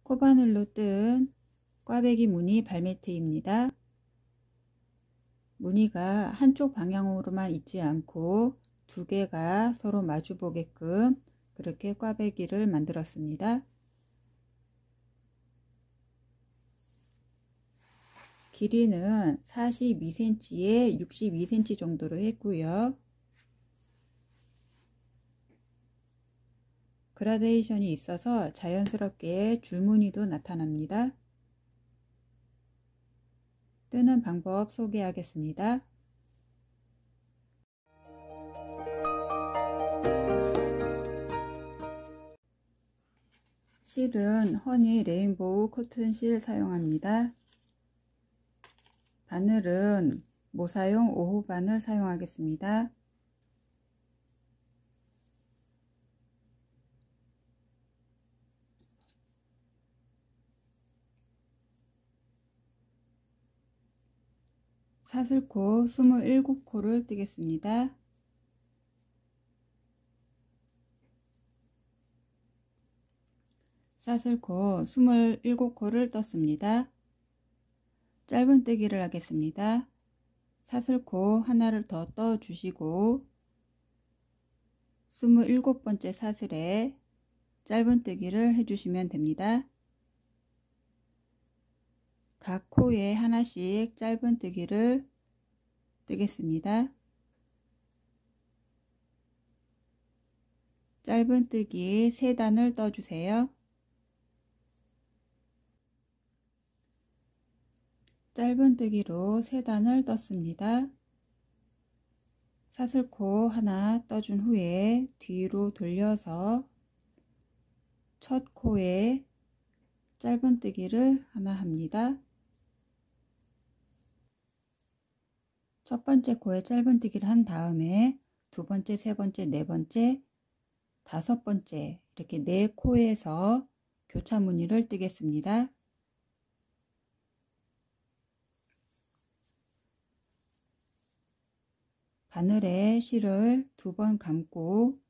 코바늘로 뜬 꽈배기 무늬 발매트입니다. 무늬가 한쪽 방향으로만 있지 않고 두 개가 서로 마주 보게끔 그렇게 꽈배기를 만들었습니다. 길이는 42cm에 62cm 정도로 했고요. 그라데이션이 있어서 자연스럽게 줄무늬도 나타납니다. 뜨는 방법 소개하겠습니다. 실은 허니 레인보우 코튼 실 사용합니다. 바늘은 모사용 5호 바늘 사용하겠습니다. 사슬코 27코를 뜨겠습니다. 사슬코 27코를 떴습니다. 짧은뜨기를 하겠습니다. 사슬코 하나를 더 떠 주시고 27번째 사슬에 짧은뜨기를 해주시면 됩니다. 각 코에 하나씩 짧은뜨기를 뜨겠습니다. 짧은뜨기 3단을 떠주세요. 짧은뜨기로 3단을 떴습니다. 사슬코 하나 떠준 후에 뒤로 돌려서 첫 코에 짧은뜨기를 하나 합니다. 첫 번째 코에 짧은뜨기를 한 다음에 두 번째, 세 번째, 네 번째, 다섯 번째 이렇게 4코에서 교차 무늬를 뜨겠습니다. 바늘에 실을 2번 감고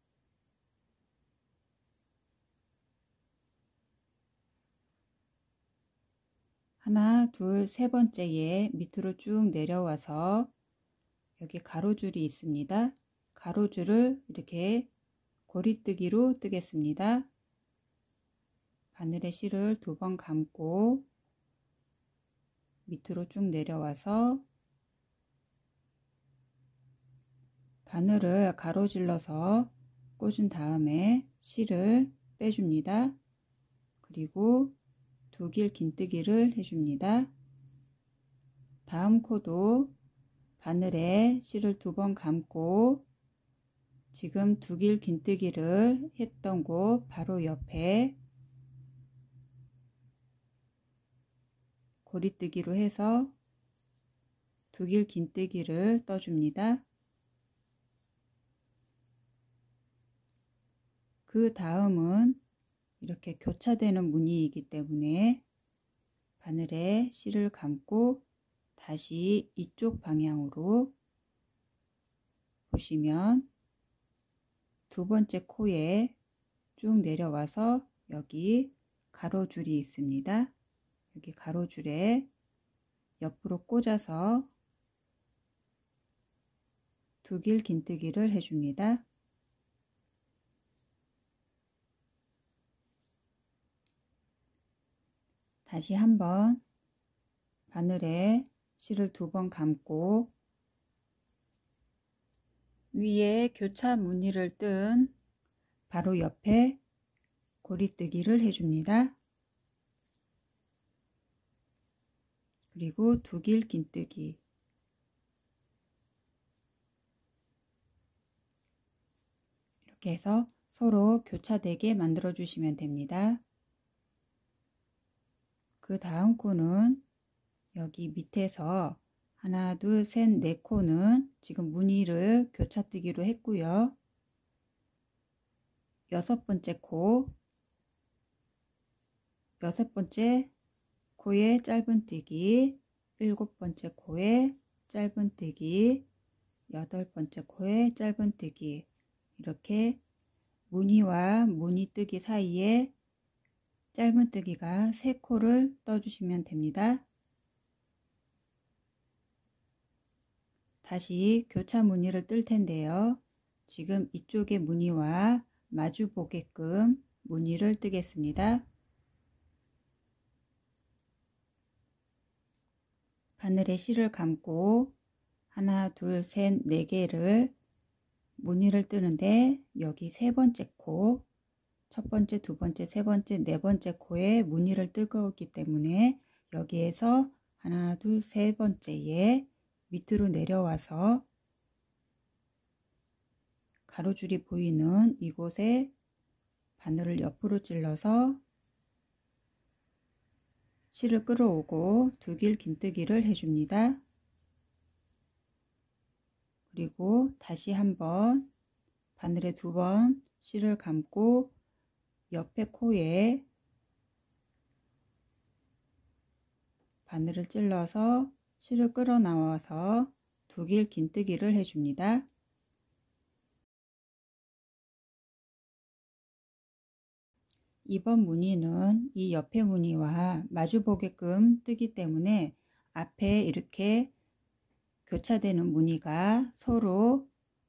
하나, 둘, 세 번째에 밑으로 쭉 내려와서 여기 가로줄이 있습니다. 가로줄을 이렇게 고리뜨기로 뜨겠습니다. 바늘에 실을 2번 감고 밑으로 쭉 내려와서 바늘을 가로질러서 꽂은 다음에 실을 빼줍니다. 그리고 두 길 긴뜨기를 해줍니다. 다음 코도 바늘에 실을 2번 감고 지금 두 길 긴뜨기를 했던 곳 바로 옆에 고리뜨기로 해서 두 길 긴뜨기를 떠줍니다. 그 다음은 이렇게 교차되는 무늬이기 때문에 바늘에 실을 감고 다시 이쪽 방향으로 보시면 두 번째 코에 쭉 내려와서 여기 가로줄이 있습니다. 여기 가로줄에 옆으로 꽂아서 두 길 긴뜨기를 해줍니다. 다시 한번 바늘에 실을 2번 감고 위에 교차 무늬를 뜬 바로 옆에 고리뜨기를 해줍니다. 그리고 두 길 긴뜨기 이렇게 해서 서로 교차되게 만들어 주시면 됩니다. 그 다음 코는 여기 밑에서 하나, 둘, 셋, 4코는 지금 무늬를 교차뜨기로 했고요. 6번째 코, 6번째 코에 짧은뜨기, 7번째 코에 짧은뜨기, 8번째 코에 짧은뜨기 이렇게 무늬와 무늬뜨기 사이에 짧은뜨기가 3코를 떠주시면 됩니다. 다시 교차 무늬를 뜰 텐데요. 지금 이쪽의 무늬와 마주 보게끔 무늬를 뜨겠습니다. 바늘에 실을 감고 하나, 둘, 셋, 4개를 무늬를 뜨는데 여기 3번째 코, 첫 번째, 두 번째, 세 번째, 4번째 코에 무늬를 뜨거웠기 때문에 여기에서 하나, 둘, 3번째에 밑으로 내려와서 가로줄이 보이는 이곳에 바늘을 옆으로 찔러서 실을 끌어오고 두길 긴뜨기를 해줍니다. 그리고 다시 한번 바늘에 2번 실을 감고 옆에 코에 바늘을 찔러서 실을 끌어 나와서 두길 긴뜨기를 해줍니다. 이번 무늬는 이 옆에 무늬와 마주 보게끔 뜨기 때문에 앞에 이렇게 교차되는 무늬가 서로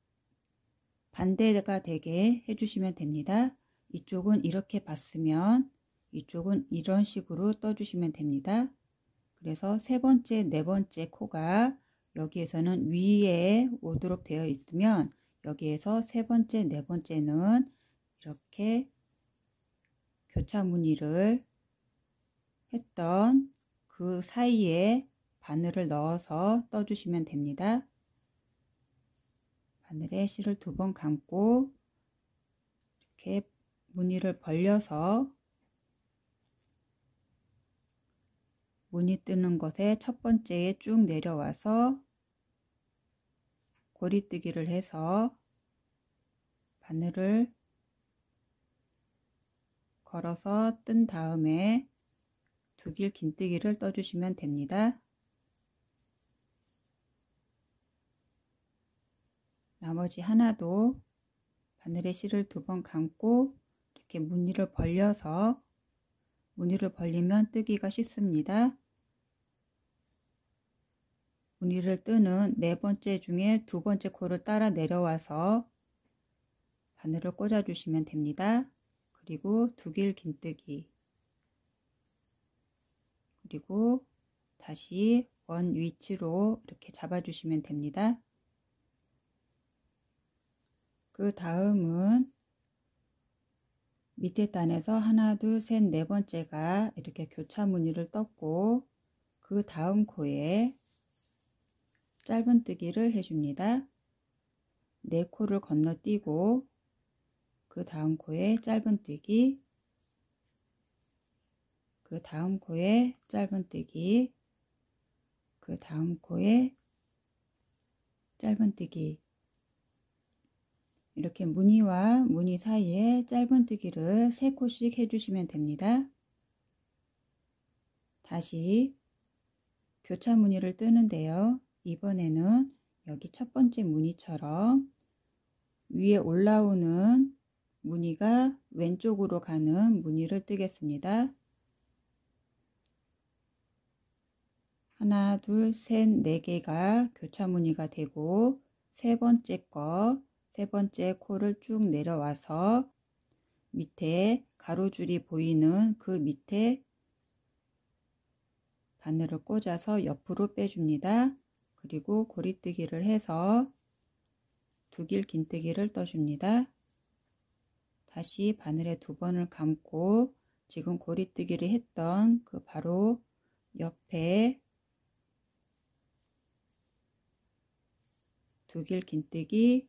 반대가 되게 해주시면 됩니다. 이쪽은 이렇게 봤으면 이쪽은 이런 식으로 떠주시면 됩니다. 그래서 3번째, 4번째 코가 여기에서는 위에 오도록 되어 있으면 여기에서 3번째, 4번째는 이렇게 교차 무늬를 했던 그 사이에 바늘을 넣어서 떠주시면 됩니다. 바늘에 실을 2번 감고 이렇게 무늬를 벌려서 무늬 뜨는 것에 첫 번째에 쭉 내려와서 고리뜨기를 해서 바늘을 걸어서 뜬 다음에 두길 긴뜨기를 떠주시면 됩니다. 나머지 하나도 바늘에 실을 2번 감고 이렇게 무늬를 벌려서 무늬를 벌리면 뜨기가 쉽습니다. 무늬를 뜨는 4번째 중에 2번째 코를 따라 내려와서 바늘을 꽂아 주시면 됩니다. 그리고 두길 긴뜨기, 그리고 다시 원 위치로 이렇게 잡아 주시면 됩니다. 그 다음은 밑에 단에서 하나, 둘, 셋, 4번째가 이렇게 교차 무늬를 떴고 그 다음 코에 짧은뜨기를 해줍니다. 4코를 건너뛰고 그 다음 코에 짧은뜨기, 그 다음 코에 짧은뜨기, 그 다음 코에 짧은뜨기, 이렇게 무늬와 무늬 사이에 짧은뜨기를 3코씩 해주시면 됩니다. 다시 교차 무늬를 뜨는데요. 이번에는 여기 첫 번째 무늬처럼 위에 올라오는 무늬가 왼쪽으로 가는 무늬를 뜨겠습니다. 하나, 둘, 셋, 4개가 교차 무늬가 되고 세 번째 코를 쭉 내려와서 밑에 가로줄이 보이는 그 밑에 바늘을 꽂아서 옆으로 빼줍니다. 그리고 고리뜨기를 해서 두길 긴뜨기를 떠줍니다. 다시 바늘에 2번을 감고 지금 고리뜨기를 했던 그 바로 옆에 두길 긴뜨기,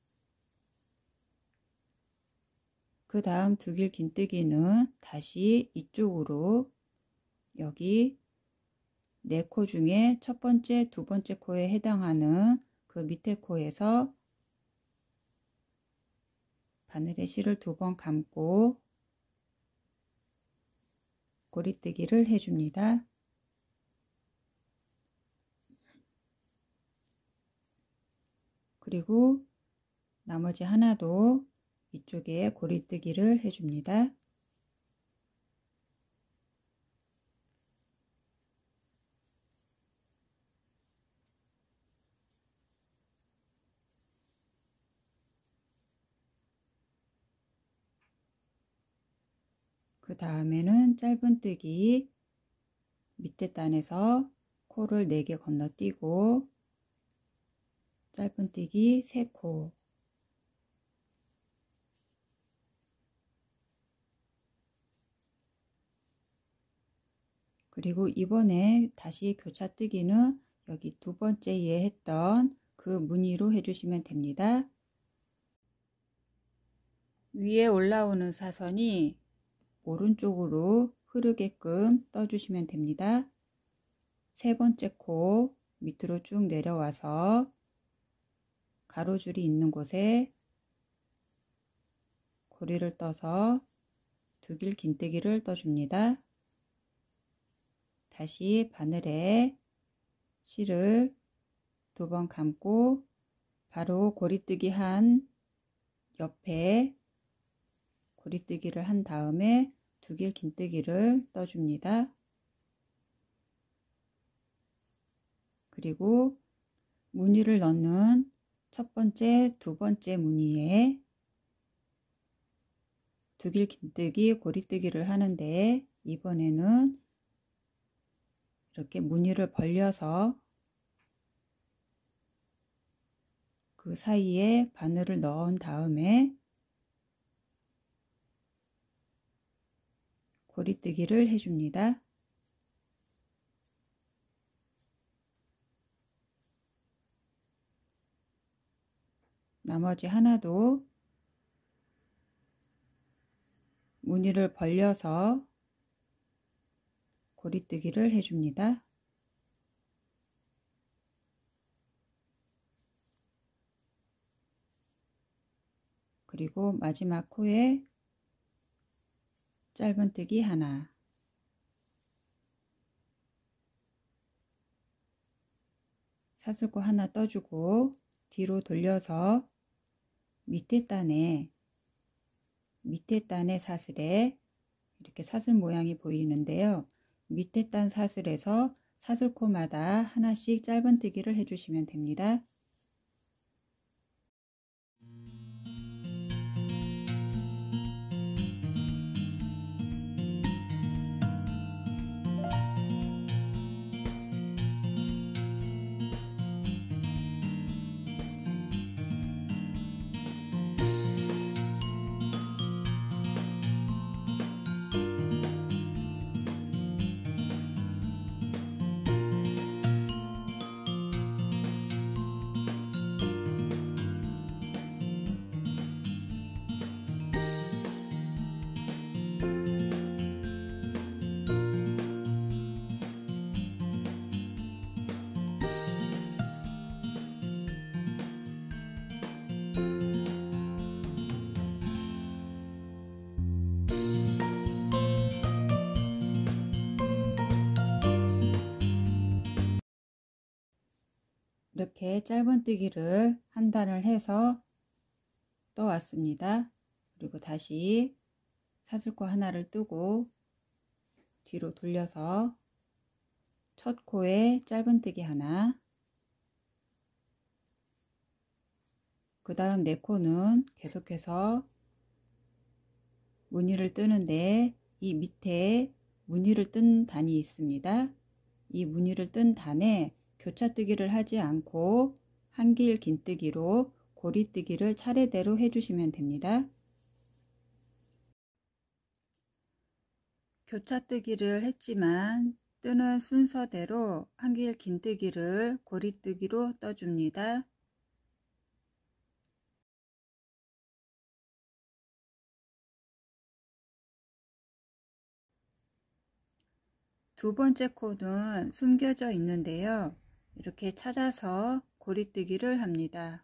그 다음 두길 긴뜨기는 다시 이쪽으로 여기 4코 중에 첫 번째, 2번째 코에 해당하는 그 밑에 코에서 바늘에 실을 2번 감고 고리뜨기를 해줍니다. 그리고 나머지 하나도 이쪽에 고리뜨기를 해줍니다. 그 다음에는 짧은뜨기 밑에 단에서 코를 4개 건너뛰고 짧은뜨기 3코, 그리고 이번에 다시 교차뜨기는 여기 2번째에 했던 그 무늬로 해주시면 됩니다. 위에 올라오는 사선이 오른쪽으로 흐르게끔 떠주시면 됩니다. 3번째 코 밑으로 쭉 내려와서 가로줄이 있는 곳에 고리를 떠서 2길 긴뜨기를 떠줍니다. 다시 바늘에 실을 2번 감고 바로 고리뜨기 한 옆에 고리뜨기를 한 다음에 2길 긴뜨기를 떠줍니다. 그리고 무늬를 넣는 첫 번째, 2번째 무늬에 2길 긴뜨기, 고리뜨기를 하는데 이번에는 이렇게 무늬를 벌려서 그 사이에 바늘을 넣은 다음에 고리뜨기를 해줍니다. 나머지 하나도 무늬를 벌려서 고리뜨기를 해줍니다. 그리고 마지막 코에 짧은뜨기 하나, 사슬코 하나 떠주고 뒤로 돌려서 밑에 단에 사슬에 이렇게 사슬 모양이 보이는데요. 밑에 단 사슬에서 사슬코마다 하나씩 짧은뜨기를 해주시면 됩니다. 이렇게 짧은뜨기를 한 단을 해서 떠왔습니다. 그리고 다시 사슬코 하나를 뜨고 뒤로 돌려서 첫 코에 짧은뜨기 하나, 그 다음 4코는 계속해서 무늬를 뜨는데 이 밑에 무늬를 뜬 단이 있습니다. 이 무늬를 뜬 단에 교차뜨기를 하지 않고 한길 긴뜨기로 고리뜨기를 차례대로 해주시면 됩니다. 교차뜨기를 했지만 뜨는 순서대로 한길 긴뜨기를 고리뜨기로 떠줍니다. 두 번째 코는 숨겨져 있는데요. 이렇게 찾아서 고리뜨기를 합니다.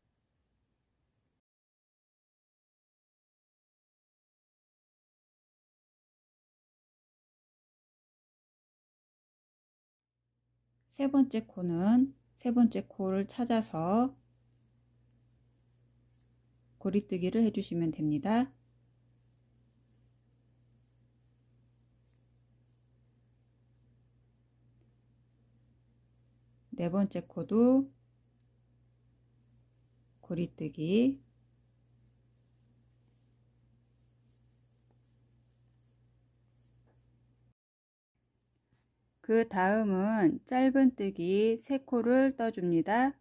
세 번째 코는 세 번째 코를 찾아서 고리뜨기를 해주시면 됩니다. 네 번째 코도 고리뜨기, 그 다음은 짧은뜨기 3코를 떠줍니다.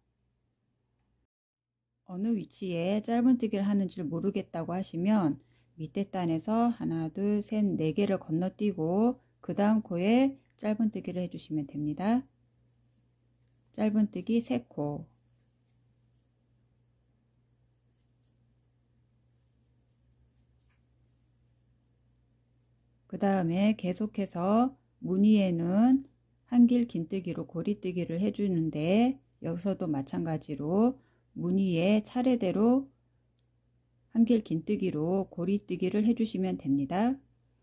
어느 위치에 짧은뜨기를 하는지 모르겠다고 하시면 밑에 단에서 하나, 둘, 셋, 4개를 건너뛰고 그 다음 코에 짧은뜨기를 해주시면 됩니다. 짧은뜨기 3코, 그 다음에 계속해서 무늬에는 한길 긴뜨기로 고리뜨기를 해주는데 여기서도 마찬가지로 무늬에 차례대로 한길 긴뜨기로 고리뜨기를 해주시면 됩니다.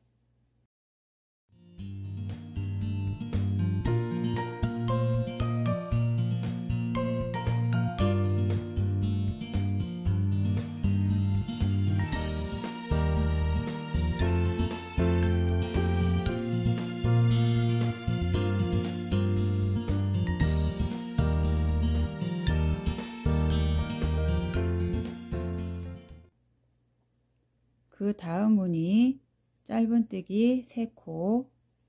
그 다음 무늬 짧은뜨기 3코,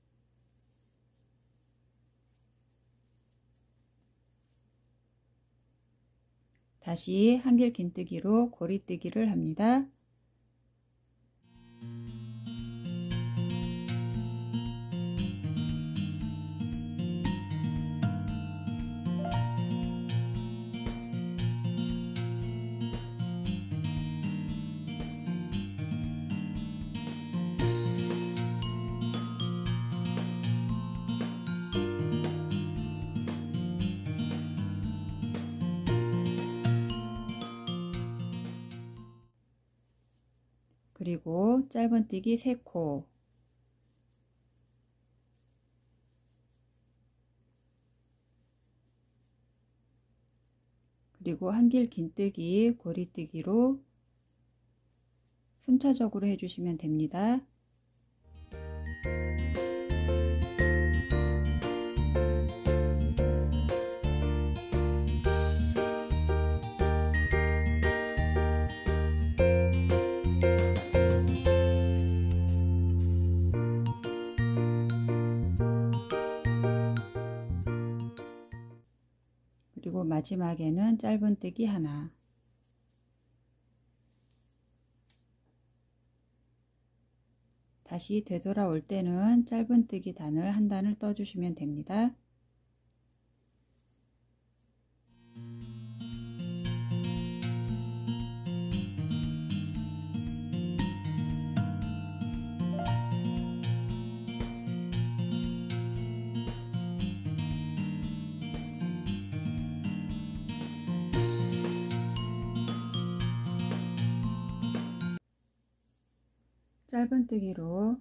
다시 한길 긴뜨기로 고리뜨기를 합니다. 그리고 짧은뜨기 3코, 그리고 한길 긴뜨기 고리뜨기로 순차적으로 해주시면 됩니다. 그리고 마지막에는 짧은뜨기 하나, 다시 되돌아올 때는 짧은뜨기 단을 한 단을 떠주시면 됩니다. 짧은뜨기로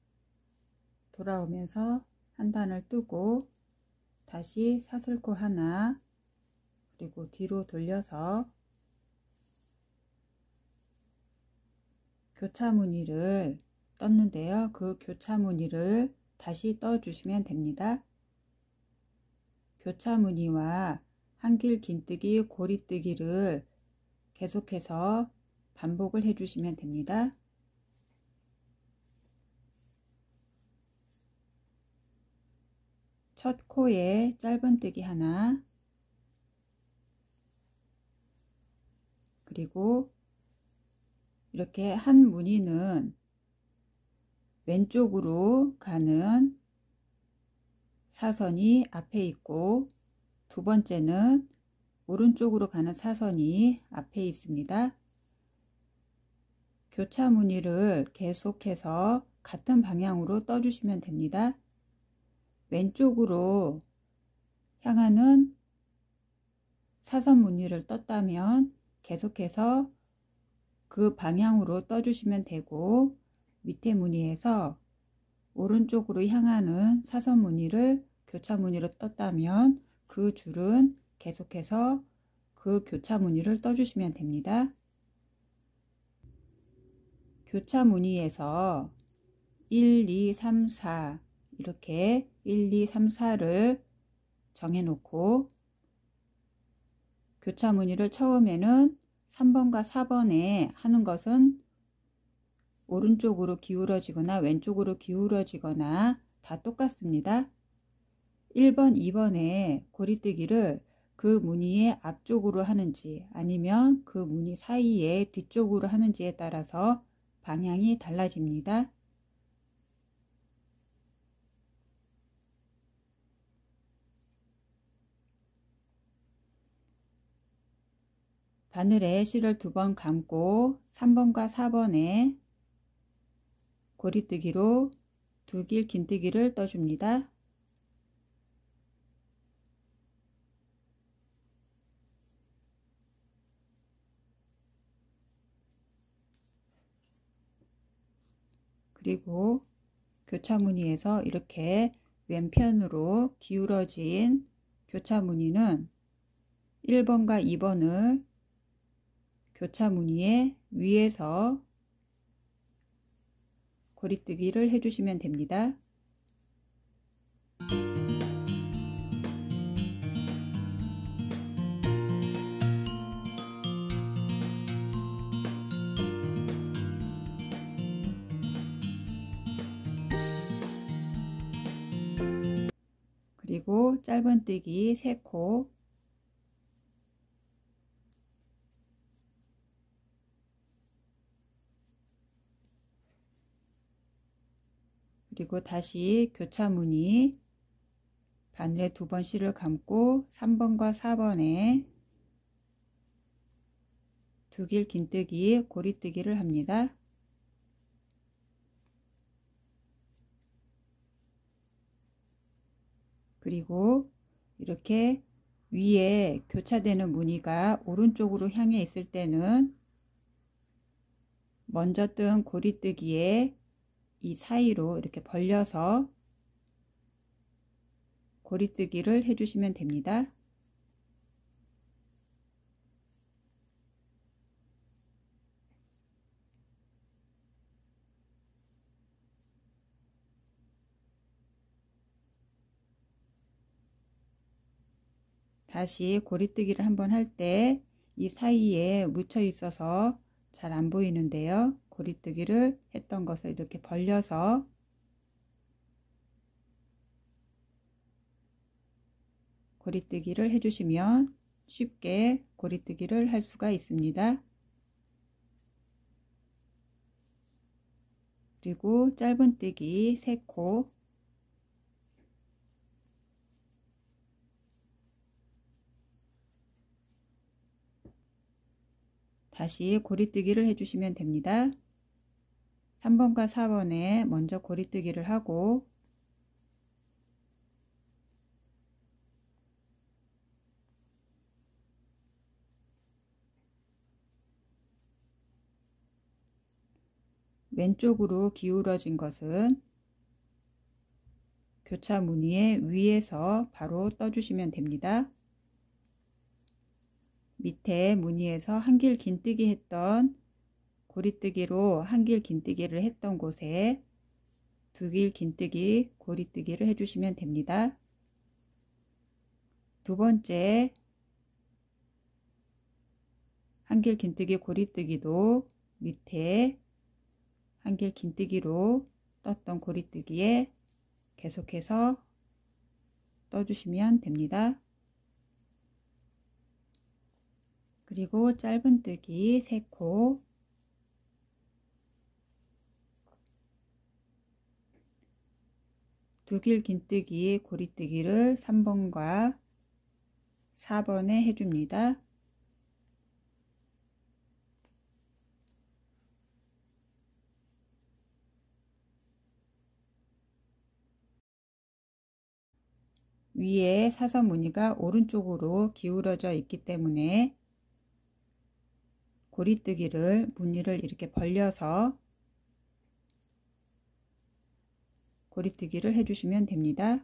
돌아오면서 한 단을 뜨고 다시 사슬코 하나, 그리고 뒤로 돌려서 교차 무늬를 떴는데요. 그 교차 무늬를 다시 떠 주시면 됩니다. 교차 무늬와 한길 긴뜨기 고리뜨기를 계속해서 반복을 해 주시면 됩니다. 첫 코에 짧은뜨기 하나, 그리고 이렇게 한 무늬는 왼쪽으로 가는 사선이 앞에 있고 두 번째는 오른쪽으로 가는 사선이 앞에 있습니다. 교차 무늬를 계속해서 같은 방향으로 떠주시면 됩니다. 왼쪽으로 향하는 사선 무늬를 떴다면 계속해서 그 방향으로 떠주시면 되고, 밑에 무늬에서 오른쪽으로 향하는 사선 무늬를 교차 무늬로 떴다면 그 줄은 계속해서 그 교차 무늬를 떠주시면 됩니다. 교차 무늬에서 1, 2, 3, 4 이렇게 1, 2, 3, 4를 정해 놓고 교차 무늬를 처음에는 3번과 4번에 하는 것은 오른쪽으로 기울어지거나 왼쪽으로 기울어지거나 다 똑같습니다. 1번, 2번에 고리뜨기를 그 무늬의 앞쪽으로 하는지 아니면 그 무늬 사이에 뒤쪽으로 하는지에 따라서 방향이 달라집니다. 바늘에 실을 2번 감고 3번과 4번에 고리뜨기로 2길 긴뜨기를 떠줍니다. 그리고 교차 무늬에서 이렇게 왼편으로 기울어진 교차 무늬는 1번과 2번을 교차 무늬의 위에서 고리뜨기를 해주시면 됩니다. 그리고 짧은뜨기 3코, 그리고 다시 교차 무늬 바늘에 2번 실을 감고 3번과 4번에 2길 긴뜨기 고리뜨기를 합니다. 그리고 이렇게 위에 교차되는 무늬가 오른쪽으로 향해 있을 때는 먼저 뜬 고리뜨기에 이 사이로 이렇게 벌려서 고리뜨기를 해주시면 됩니다. 다시 고리뜨기를 한번 할 때 이 사이에 묻혀 있어서 잘 안 보이는데요. 고리뜨기를 했던 것을 이렇게 벌려서 고리뜨기를 해주시면 쉽게 고리뜨기를 할 수가 있습니다. 그리고 짧은뜨기 3코, 다시 고리뜨기를 해주시면 됩니다. 3번과 4번에 먼저 고리뜨기를 하고 왼쪽으로 기울어진 것은 교차 무늬의 위에서 바로 떠주시면 됩니다. 밑에 무늬에서 한길 긴뜨기 했던 고리뜨기로 한길 긴뜨기를 했던 곳에 2길 긴뜨기 고리뜨기를 해주시면 됩니다. 두 번째 한길 긴뜨기 고리뜨기도 밑에 한길 긴뜨기로 떴던 고리뜨기에 계속해서 떠주시면 됩니다. 그리고 짧은뜨기 3코, 두길 긴뜨기 고리뜨기를 3번과 4번에 해줍니다. 위에 사선 무늬가 오른쪽으로 기울어져 있기 때문에 고리뜨기를 무늬를 이렇게 벌려서 고리뜨기를 해주시면 됩니다.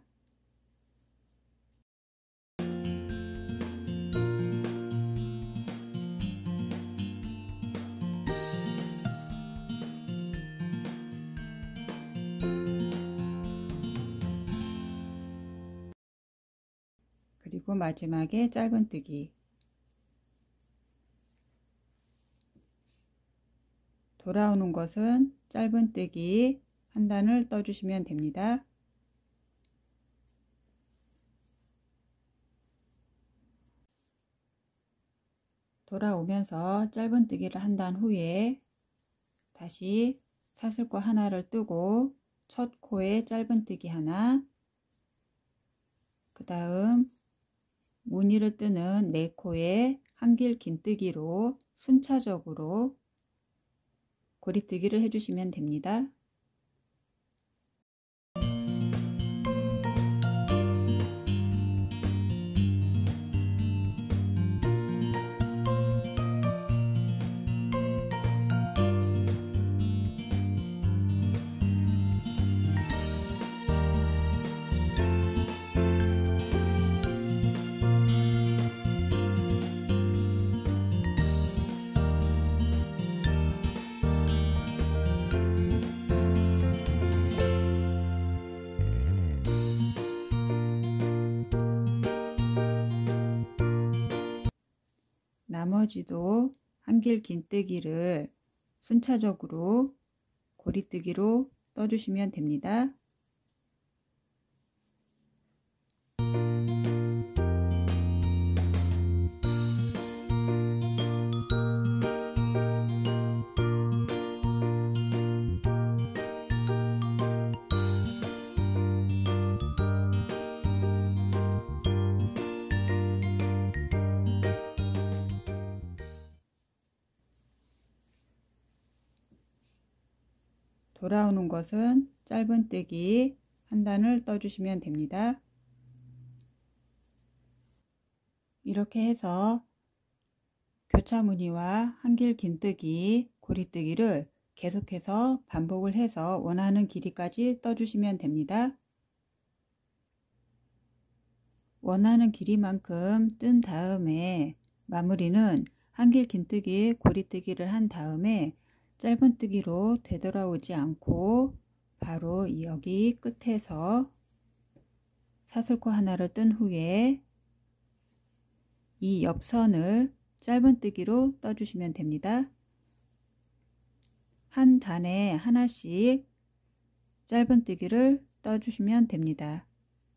그리고 마지막에 짧은뜨기, 돌아오는 것은 짧은뜨기 한 단을 떠주시면 됩니다. 돌아오면서 짧은뜨기를 한 단 후에 다시 사슬코 하나를 뜨고 첫 코에 짧은뜨기 하나, 그 다음 무늬를 뜨는 네 코에 한길 긴뜨기로 순차적으로 고리뜨기를 해주시면 됩니다. 나머지도 한길 긴뜨기를 순차적으로 고리뜨기로 떠주시면 됩니다. 돌아오는 것은 짧은뜨기 한 단을 떠주시면 됩니다. 이렇게 해서 교차무늬와 한길 긴뜨기, 고리뜨기를 계속해서 반복을 해서 원하는 길이까지 떠주시면 됩니다. 원하는 길이만큼 뜬 다음에 마무리는 한길 긴뜨기, 고리뜨기를 한 다음에 짧은뜨기로 되돌아오지 않고 바로 여기 끝에서 사슬코 하나를 뜬 후에 이 옆선을 짧은뜨기로 떠주시면 됩니다. 한 단에 하나씩 짧은뜨기를 떠주시면 됩니다.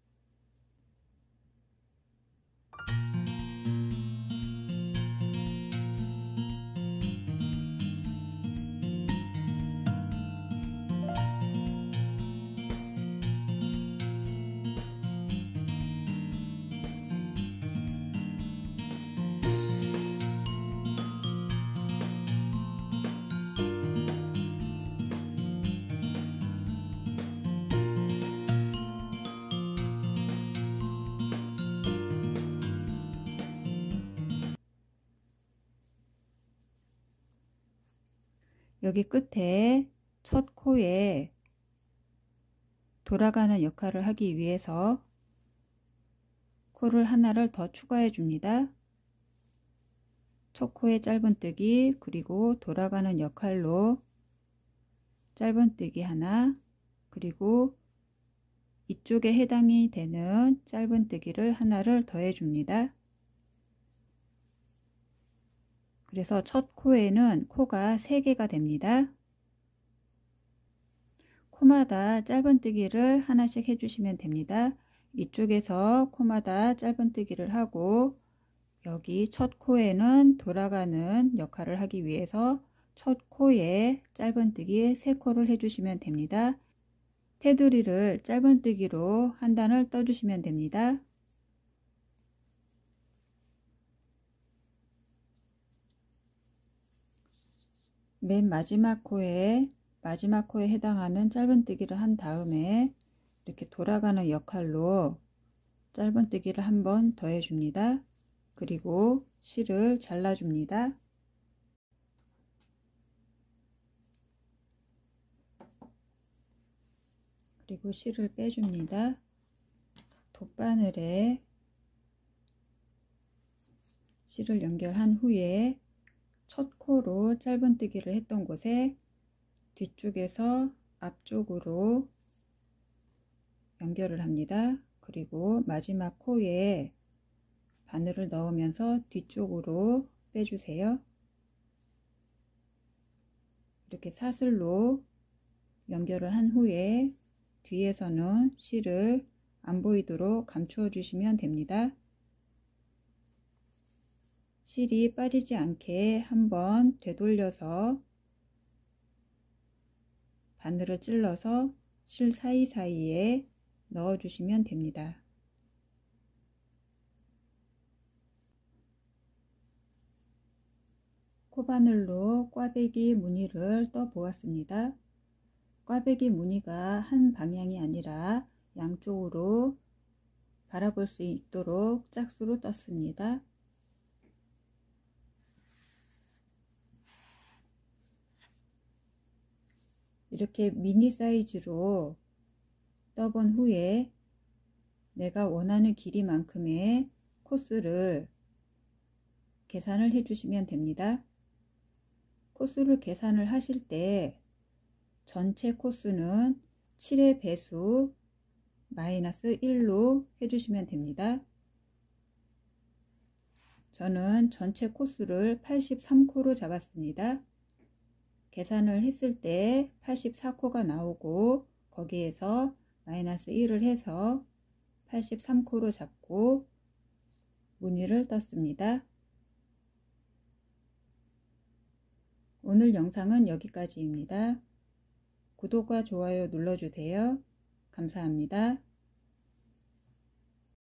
여기 끝에 첫 코에 돌아가는 역할을 하기 위해서 코를 하나를 더 추가해 줍니다. 첫 코에 짧은뜨기, 그리고 돌아가는 역할로 짧은뜨기 하나, 그리고 이쪽에 해당이 되는 짧은뜨기를 하나를 더해 줍니다. 그래서 첫 코에는 코가 3개가 됩니다. 코마다 짧은뜨기를 하나씩 해주시면 됩니다. 이쪽에서 코마다 짧은뜨기를 하고 여기 첫 코에는 돌아가는 역할을 하기 위해서 첫 코에 짧은뜨기 3코를 해주시면 됩니다. 테두리를 짧은뜨기로 한 단을 떠주시면 됩니다. 맨 마지막 코에 해당하는 짧은뜨기를 한 다음에 이렇게 돌아가는 역할로 짧은뜨기를 한 번 더 해줍니다. 그리고 실을 잘라줍니다. 그리고 실을 빼줍니다. 돗바늘에 실을 연결한 후에 첫 코로 짧은뜨기를 했던 곳에 뒤쪽에서 앞쪽으로 연결을 합니다. 그리고 마지막 코에 바늘을 넣으면서 뒤쪽으로 빼주세요. 이렇게 사슬로 연결을 한 후에 뒤에서는 실을 안 보이도록 감추어 주시면 됩니다. 실이 빠지지 않게 한번 되돌려서 바늘을 찔러서 실 사이사이에 넣어 주시면 됩니다. 코바늘로 꽈배기 무늬를 떠 보았습니다. 꽈배기 무늬가 한 방향이 아니라 양쪽으로 바라볼 수 있도록 짝수로 떴습니다. 이렇게 미니 사이즈로 떠본 후에 내가 원하는 길이만큼의 코스를 계산을 해 주시면 됩니다. 코스를 계산을 하실 때 전체 코스는 7의 배수 마이너스 1로 해주시면 됩니다. 저는 전체 코스를 83코로 잡았습니다. 계산을 했을 때 84코가 나오고 거기에서 마이너스 1을 해서 83코로 잡고 무늬를 떴습니다. 오늘 영상은 여기까지입니다. 구독과 좋아요 눌러주세요. 감사합니다.